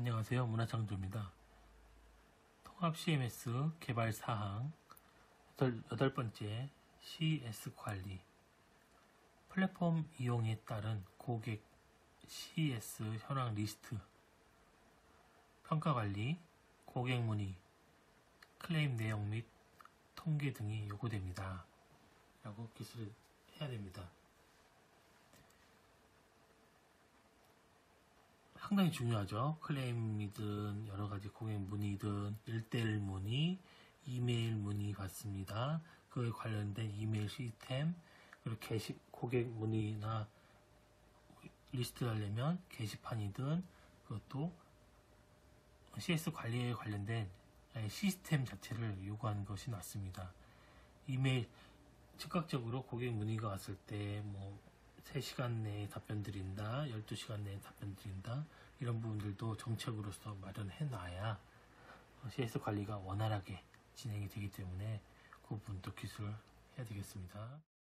안녕하세요. 문화창조입니다. 통합 CMS 개발 사항 여덟 번째 CS 관리 플랫폼 이용에 따른 고객 CS 현황 리스트 평가 관리 고객 문의 클레임 내용 및 통계 등이 요구됩니다. 라고 기술을 해야 됩니다. 상당히 중요하죠. 클레임이든 여러가지 고객 문의든 1:1 문의, 이메일 문의 받습니다. 그에 관련된 이메일 시스템, 그리고 고객 문의나 리스트 하려면 게시판이든 그것도 CS 관리에 관련된 시스템 자체를 요구하는 것이 맞습니다. 이메일 즉각적으로 고객 문의가 왔을 때 3시간 내에 답변 드린다, 12시간 내에 답변 드린다, 이런 부분들도 정책으로서 마련해 놔야 CS 관리가 원활하게 진행이 되기 때문에 그 부분도 기술을 해야 되겠습니다.